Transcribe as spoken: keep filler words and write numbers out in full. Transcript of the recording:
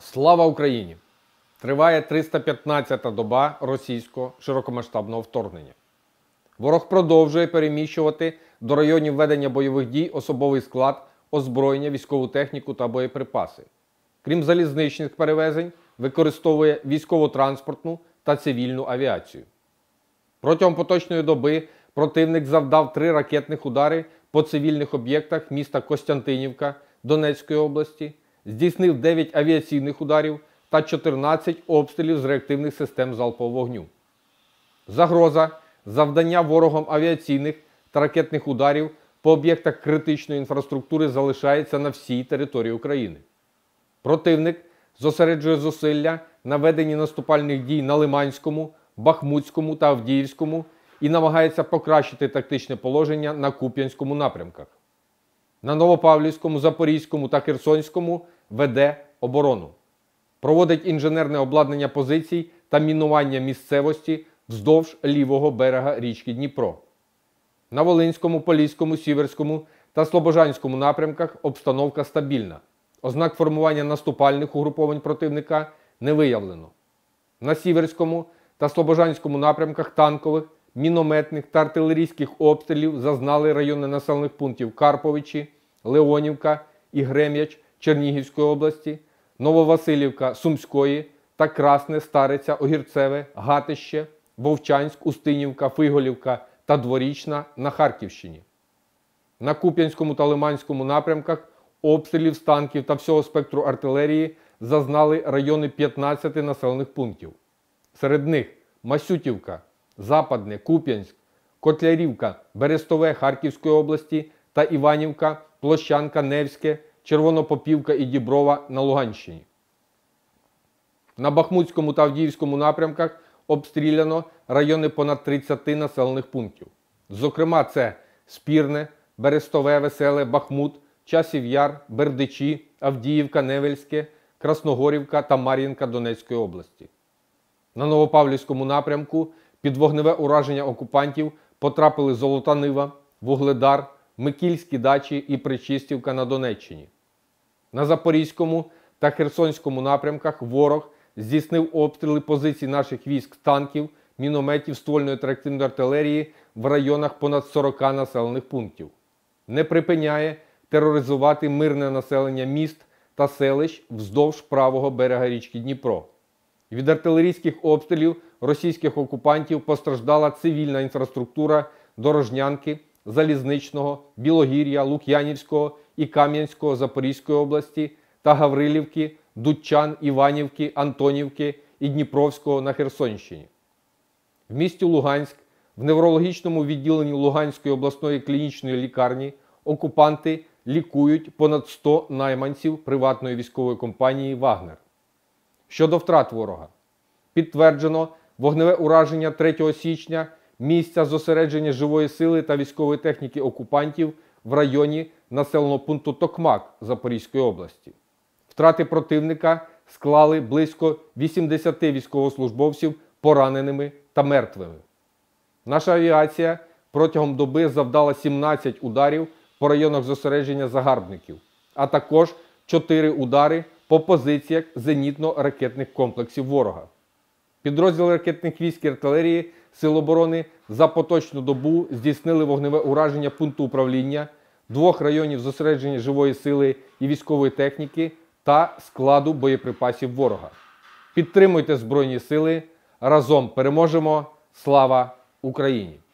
Слава Україні! Триває триста п'ятнадцята доба російського широкомасштабного вторгнення. Ворог продовжує переміщувати до районів ведення бойових дій особовий склад, озброєння, військову техніку та боєприпаси. Крім залізничних перевезень, використовує військово-транспортну та цивільну авіацію. Протягом поточної доби противник завдав три ракетних удари по цивільних об'єктах міста Костянтинівка Донецької області, здійснив дев'ять авіаційних ударів та чотирнадцять обстрілів з реактивних систем залпового вогню. Загроза завдання ворогом авіаційних та ракетних ударів по об'єктах критичної інфраструктури залишається на всій території України. Противник зосереджує зусилля на веденні наступальних дій на Лиманському, Бахмутському та Авдіївському і намагається покращити тактичне положення на Куп'янському напрямках. На Новопавлівському, Запорізькому та Херсонському веде оборону. Проводить інженерне обладнання позицій та мінування місцевості вздовж лівого берега річки Дніпро. На Волинському, Поліському, Сіверському та Слобожанському напрямках обстановка стабільна. Ознак формування наступальних угруповань противника не виявлено. На Сіверському та Слобожанському напрямках танкових, мінометних та артилерійських обстрілів зазнали райони населених пунктів Карповичі, Леонівка і Грем'яч Чернігівської області, Нововасилівка Сумської та Красне, Стариця, Огірцеве, Гатище, Вовчанськ, Устинівка, Фиголівка та Дворічна на Харківщині. На Куп'янському та Лиманському напрямках обстрілів з танків та всього спектру артилерії зазнали райони п'ятнадцяти населених пунктів. Серед них Масютівка, Западне, Куп'янськ, Котлярівка, Берестове Харківської області та Іванівка, Площанка, Невське, Червонопопівка і Діброва на Луганщині. На Бахмутському та Авдіївському напрямках обстріляно райони понад тридцяти населених пунктів. Зокрема, це Спірне, Берестове, Веселе, Бахмут, Часів Яр, Бердичі, Авдіївка, Невельське, Красногорівка та Мар'їнка Донецької області. На Новопавлівському напрямку під вогневе ураження окупантів потрапили Золота Нива, Вугледар, Микільські Дачі і Причистівка на Донеччині. На Запорізькому та Херсонському напрямках ворог здійснив обстріли позицій наших військ танків, мінометів, ствольної та реактивної артилерії в районах понад сорока населених пунктів. Не припиняє тероризувати мирне населення міст та селищ вздовж правого берега річки Дніпро. Від артилерійських обстрілів російських окупантів постраждала цивільна інфраструктура Дорожнянки, Залізничного, Білогір'я, Лук'янівського і Кам'янського Запорізької області та Гаврилівки, Дудчан, Іванівки, Антонівки і Дніпровського на Херсонщині. В місті Луганськ, в неврологічному відділенні Луганської обласної клінічної лікарні окупанти лікують понад сто найманців приватної військової компанії «Вагнер». Щодо втрат ворога. Підтверджено вогневе ураження третього січня місця зосередження живої сили та військової техніки окупантів в районі населеного пункту Токмак Запорізької області. Втрати противника склали близько вісімдесяти військовослужбовців пораненими та мертвими. Наша авіація протягом доби завдала сімнадцять ударів по районах зосередження загарбників, а також чотири удари по позиціях зенітно-ракетних комплексів ворога. Підрозділи ракетних військ і артилерії Сил оборони за поточну добу здійснили вогневе ураження пункту управління, двох районів зосередження живої сили і військової техніки та складу боєприпасів ворога. Підтримуйте Збройні Сили. Разом переможемо. Слава Україні!